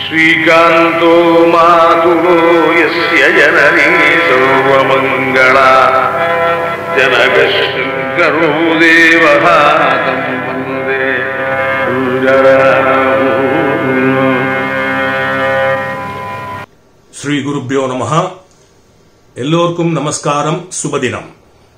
श्रीकान्तो मातुलो यस्य जननी सर्वमङ्गला जनकशङ्करो देवः तं वन्दे ஸ்ரீ குருப்யோ நமஹ. எல்லோருக்கும் நமஸ்காரம். சுபதினம்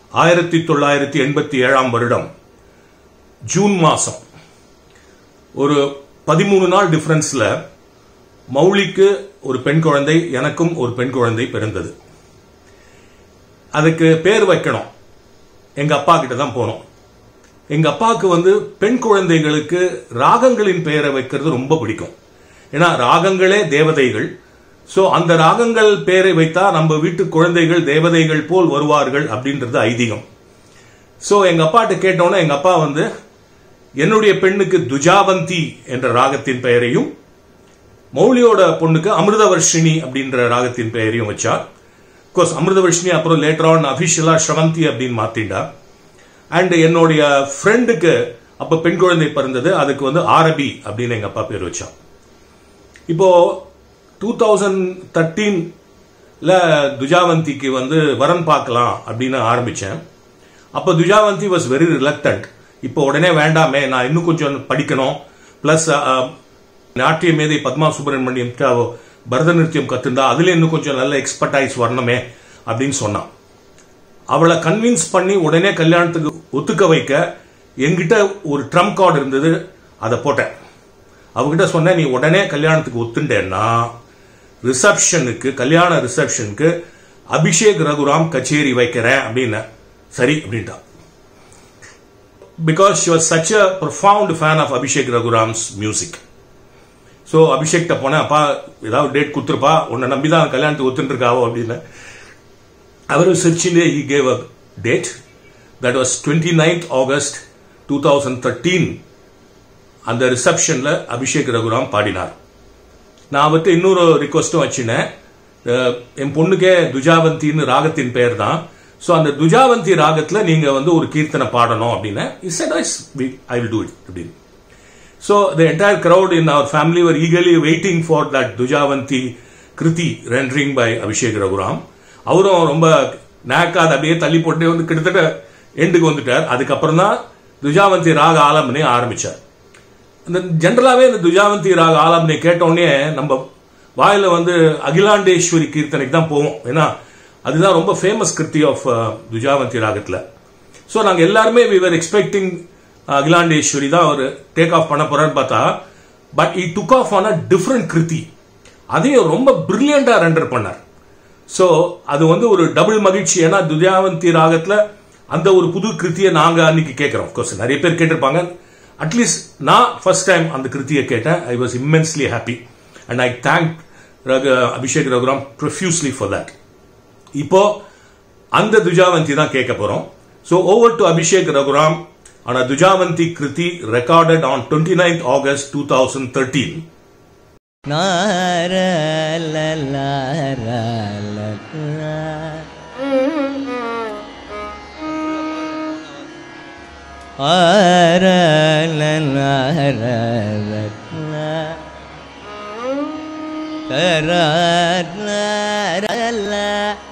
1987 வருடம் ஜூன் மாசம் ஒரு 13 நாள் டிஃபரன்ஸ்ல மௌலிக்கு ஒரு பெண் குழந்தை, எனக்கும் ஒரு பெண் குழந்தை பிறந்தது. அதுக்கு பேர் வைக்கணும். எங்க அப்பா கிட்ட தான் போனோம். எங்க அப்பாவுக்கு பெண் குழந்தைகளுக்கு ராகங்களின் பெயரை வைக்கிறது ரொம்ப பிடிக்கும். ஏன்னா ராகங்களே தேவதைகள். சோ அந்த ராகங்கள் பேரை வைத்தா நம்ம வீட்டு குழந்தைகள் தேவதைகள் போல் வருவார்கள் அப்படின்றது ஐதீகம். சோ எங்க அப்பாட்ட கேட்டோன்னா எங்க அப்பா என்னுடைய பெண்ணுக்கு துஜாவந்தி என்ற ராகத்தின் பெயரையும் மௌலியோட பொண்ணுக்கு அமிர்தவர்ஷினி அப்படின்ற ராகத்தின் பெயரையும் வச்சார். கோர்ஸ் அமிர்தவர்ஷினி அப்புறம் லேட்டர் ஆன் அபிஷியலா ஸ்ரவந்தி அப்படின்னு மாத்திண்டா. அண்ட் என்னுடைய ஃப்ரெண்டுக்கு அப்ப பெண் குழந்தை பிறந்தது. அதுக்கு ஆரபி அப்படின்னு எங்க அப்பா பேர் வச்சான். இப்போ 2013ல துஜாவந்திக்கு வரன் பார்க்கலாம் அப்படின்னு ஆரம்பிச்சேன். அப்போ துஜாவந்தி வாஸ் வெரி ரிலக்டன்ட். இப்போ உடனே வேண்டாமே, நான் இன்னும் கொஞ்சம் படிக்கணும், பிளஸ் நாட்டிய மேதை பத்மா சுப்பிரமணியம் பரதநிருத்தியம் கத்துண்டா அதுல இன்னும் கொஞ்சம் நல்ல எக்ஸ்பர்டைஸ் வரணுமே அப்படின்னு சொன்னான். அவளை கன்வின்ஸ் பண்ணி உடனே கல்யாணத்துக்கு ஒத்துக்க வைக்க என்கிட்ட ஒரு ட்ரம் கார்டு இருந்தது, அதை போட்டேன். அவகிட்ட சொன்ன, நீ உடனே கல்யாணத்துக்கு ஒத்துண்டேன்னா ரிசப்ஷனுக்கு, கல்யாண ரிசப்ஷனுக்கு அபிஷேக் ரகுராம் கச்சேரி வைக்கிறேன் அப்படின்னு. சரி அப்படின்ட்டா. Because she was such a profound fan of Abhishek Raghuram's music. So அபிஷேக்கிட்ட போனேன், அப்பா ஏதாவது டேட் கொடுத்துருப்பா, உன்னை நம்பிதான் கல்யாணத்துக்கு ஒத்துட்டு இருக்காவோ அப்படின்னு. அவர் சிரிச்சுட்டே he gave a date. That was 29th August 2013. அந்த ரிசப்ஷன்ல அபிஷேக் ரகுராம் பாடினார். நான் அவர்கிட்ட இன்னொரு ரிக்வஸ்டும் வச்சினேன். என் பொண்ணுக்கே துஜாவந்தின்னு ராகத்தின் பெயர் தான். ஸோ அந்த துஜாவந்தி ராகத்துல நீங்க ஒரு கீர்த்தனை பாடணும் அப்படின்னு. He said, I will do it அப்படின்னு. So the entire crowd in our family were eagerly waiting for that Dujavanti Kriti rendering by Abhishek Raghuram. அவரும் ரொம்ப நாக்காத அப்படியே தள்ளி போட்டு கிட்டத்தட்ட எண்டுக்கு வந்துட்டார். அதுக்கப்புறம் தான் துஜாவந்தி ராக ஆலம்பனை ஆரம்பிச்சார். இந்த ஜென்ரலாவே இந்த துஜாவந்தி ராக ஆலம்பனை கேட்டோடனே நம்ம வாயில அகிலாண்டேஸ்வரி கீர்த்தனைக்கு தான் போவோம். ஏன்னா அதுதான் ரொம்ப ஃபேமஸ் கிருத்தி ஆஃப் துஜாவந்தி ராகத்துல. ஸோ நாங்க எல்லாருமே we were expecting அகிலாண்டேஸ்வரி தான் அவர் டேக் ஆஃப் பண்ண போறான்னு பார்த்தா, but he took off on a different kriti. அதையும் ரொம்ப பிரில்லியண்டா ரெண்டர் பண்ணார். ஸோ அது ஒரு டபுள் மகிழ்ச்சி. ஏன்னா துஜாவந்தி ராகத்துல அந்த ஒரு புது கிருத்தியை நாங்க அன்னைக்கு கேட்கிறோம். கோர்ஸ் நிறைய பேர் கேட்டிருப்பாங்க. அட்லீஸ்ட் நான் ஃபர்ஸ்ட் டைம் அந்த கிருத்தியை கேட்டேன். I was immensely happy and I thank Abhishek Raghuram profusely for that. இப்போ அந்த துஜாவந்தி தான் கேட்க போறோம். So over to Abhishek Raghuram on a Dujavanti Kriti recorded on 29th August 2013. Nara la la la la ara la la la la ara la la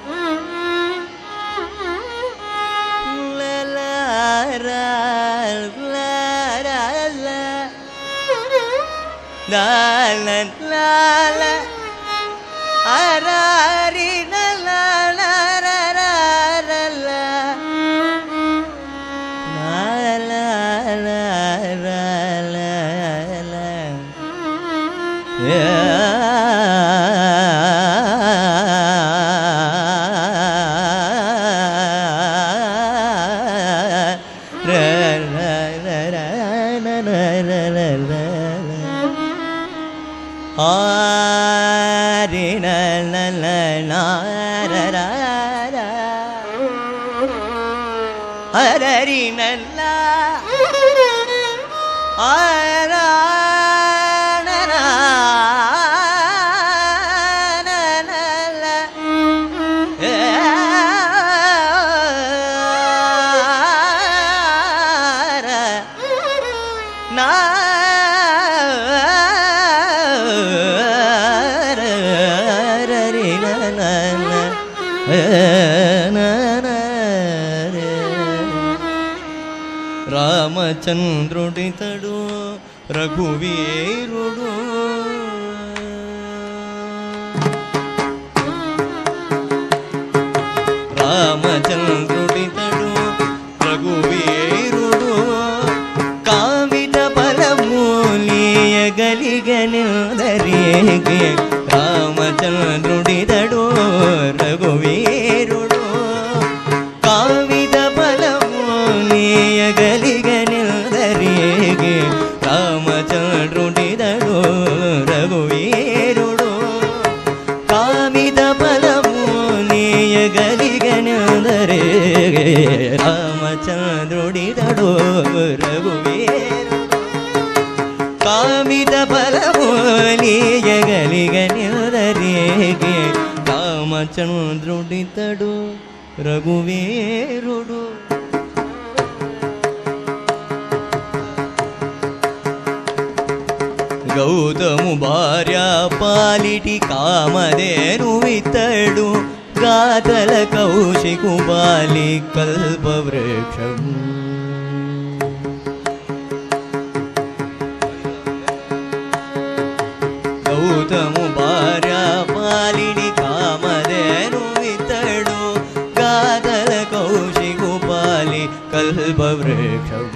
la la la la arari la la la la la la la la la na రామచంద్రుడితడు రఘువీరుడు రామచంద్రుడితడు రఘువీరుడు కామిత బలమూలియగలిగనుదరేగే రామచంద్రుడితడు రఘువీరుడు కామిత బలమూలియగలిగనుదరేగే రామచంద్రుడితడు రఘువీరుడు కామిత బలమూలియగలిగనుదరేగే రామచంద్రుడితడు రఘువీరుడు కామిత బలమూలియగలిగనుదరేగే రామచంద్రుడితడు రఘువీరుడు గౌతము భార్య పాలిటి కామధేను ఇతడు గాతల కౌశికు బాలి కల్పవృక్షము గౌతము భార్య పాలిని కామధేను ఇతడు గాతల కౌశికు బాలి కల్పవృక్షము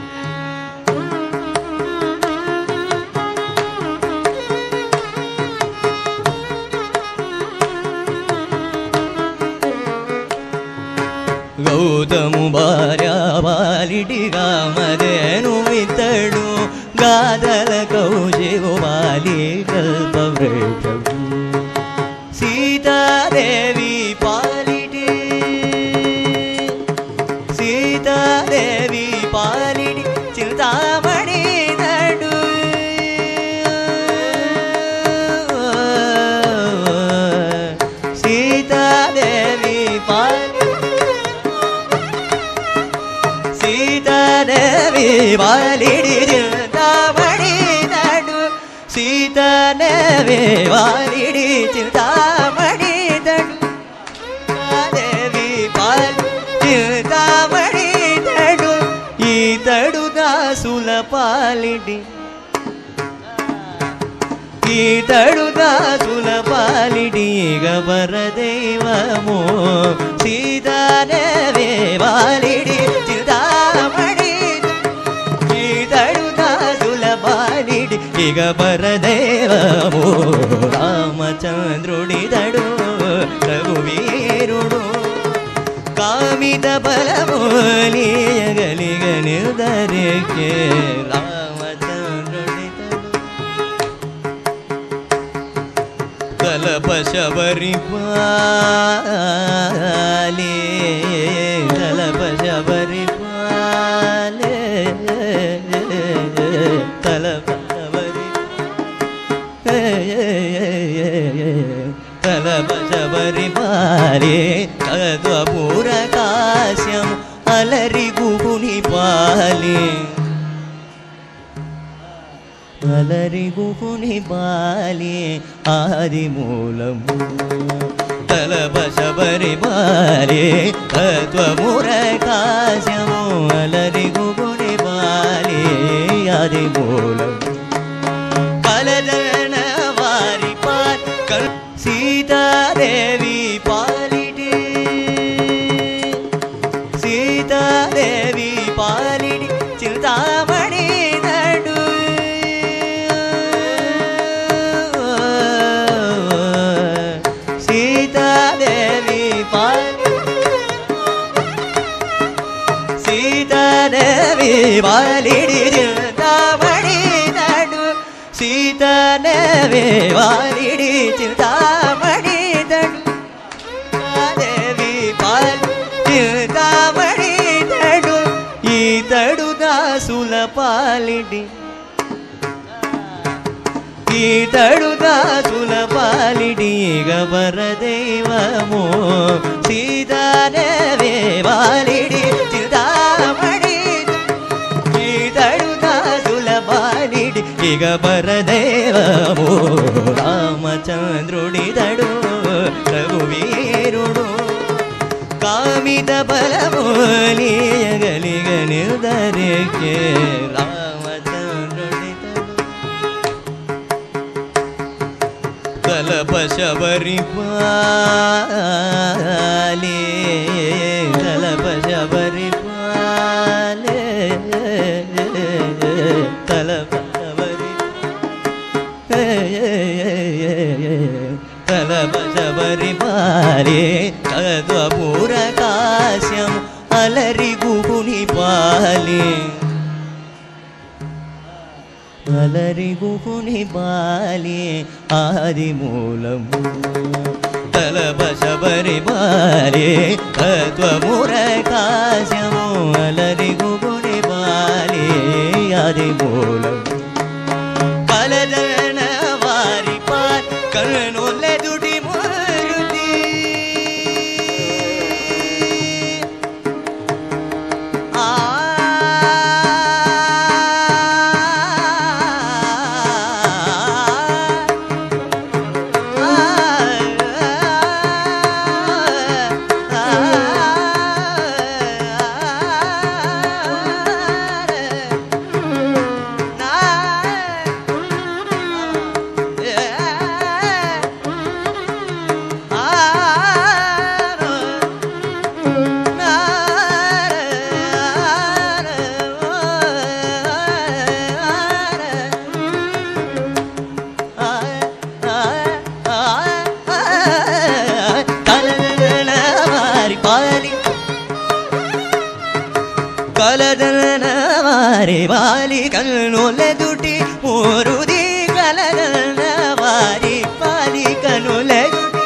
గౌతము భార్య బాలిటి కామధేను ఇతడు గాదల కౌశికు బాలి కల్పవృక్షము సీతాదేవి పాలిటి సీతాదేవి పాలిటి చింతామణి నడు సీతాదేవి పాలి సీతాదేవి వాలిడి చింతామణి నడు సీతాదేవి వాలిడి చింతామణి నడు సీతాదేవి వాలి చింతామణి నడు ఈతడు దాసుల పాలిడి ఈతడు దాసుల పాలిడి గవరదైవము సీతాదేవి వాలిడి చింతామణి ఈతడు దాసుల పాలిడి ఇగ పరదేవము రామచంద్రుడితడు రఘువీరుడు కామిత బలమూలియగలిగనుదరేగే రామచంద్రుడితడు కలప శబరి పాలే కలప శబరి పాలే కలప శబరి కలప శబరి పాలే తత్వపూర కాశ్యం అలరి గుగుని పాలే అలరి గుగుని బాలి ఆది మూలము తలప శబరి బాలి తత్వమురకాశము అలరి గుగుని బాలి ఆది మూలము కలదన వారి పాల్ సీతాదేవి పాలిటి సీతాదేవి పాలిటి చింతామణి నడు సీతాదేవి సీతాదేవి వాలిడి చింతామణి నడు సీతాదేవి వాలిడి చింతామణి నడు సీతాదేవి చింతామణి నడు ఈతడు దాసుల పాలిడి ఈతడు దాసుల పాలిడి గవరదైవము సీతాదేవి వాలిడి చింతామణి ఈతడు దాసుల పాలిడి ఇగ పరదేవము రామచంద్రుడితడు రఘువీరుడు కామి ಕಾಮಿದ ಬಲಮೂಲಿಯಗಲಿಗ ನಿರ್ಧರಿಕೆ ರಾಮಚಂದ್ರನಿತನು ತಲಪ ಶಬರಿ ಪಾಲೆ ತಲಪ ಶಬರಿ ಪಾಲೆ ತಲಪ ಶಬರಿ ತಲಪ ಶಬರಿ ಪಾಲೆ ತದ್ವಪುರ ಕಾಶ್ಯಂ ಅಲರಿಗೂ ಪುನಿ ಪಾಲೆ అలరిగు పుని బాలి ఆది మూలము తలప శబరి బాలి తత్వముర కాశ్యము అలరిగు పుని బాలి ఆది మూలము కలదన వారి పార్ కనులెదుటి మురుతి కలదనవారి వాలి కనులెదుటి మూరుది కలదనవారి పాలి కనులెదుటి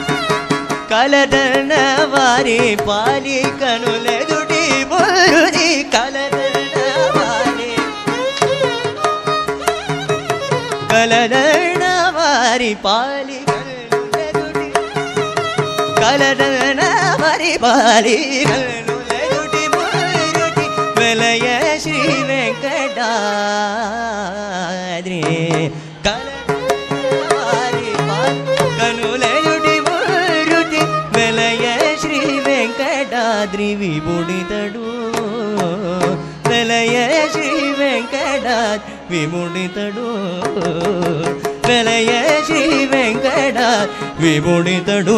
కలదనవారి పాలి కనులెదుటి మూరుది కలదనవారి పాలి కనులెదుటి కలదనవారి పాలి కనులెదుటి మూరుది వెలయ శ్రీ వెంకటాద్రి కలవారి కనులయుడి మురుటి వెలయ శ్రీ వెంకటాద్రి విముడితడు వెలయ శ్రీ వెంకటాద్రి విముడితడు వెలయ శ్రీ వెంకటాద్రి విముడితడు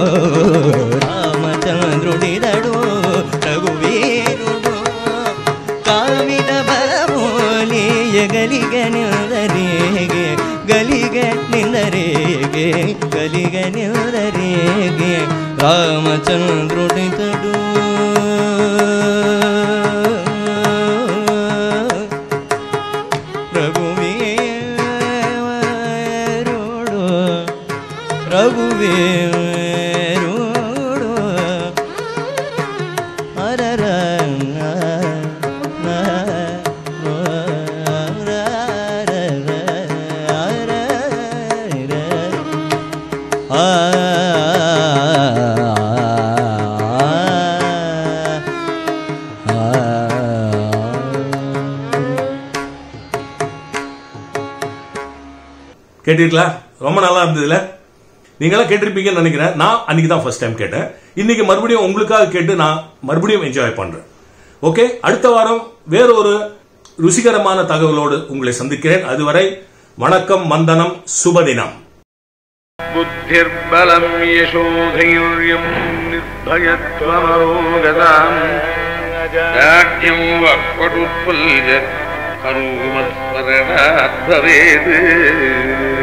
రామచంద్రుడితడు రఘువీరుడు ಕಾಮಿದ ಬಲಮೂಲಿಯ ಗಲಿಗ ನಿಂದರೇಗೆ ಗಲಿಗ ನಿಂದರೇಗೆ ಗಲಿಗ ನಿಂದರೇಗೆ ರಾಮಚಂದ್ರುಡಿತಡು ರಘುವೀರುಡು ರಘುವೀರುಡು ಹರರ கேட்டீங்களா? ரொம்ப நல்லா இருந்ததுல. நீங்களாம் கேட்டிருப்பீங்கன்னு நினைக்கிறேன். நான் அன்னைக்கு தான் ஃபர்ஸ்ட் டைம் கேட்டேன். இன்னைக்கு மறுபடியும் உங்களுக்காக கேட்டு நான் மறுபடியும் என்ஜாய் பண்றேன். ஓகே, அடுத்த வாரம் வேற ஒரு ருசிகரமான தகவலோடு உங்களை சந்திக்கிறேன். அதுவரை வணக்கம், வந்தனம், சுபதினம். புத்திர்பலம் யசோதைர்யம் நிர்பயத்வமரோகதாம் ராஜ்யம் வக்படுத்பல்ய கருமஸ்மரணாத் பவேத்.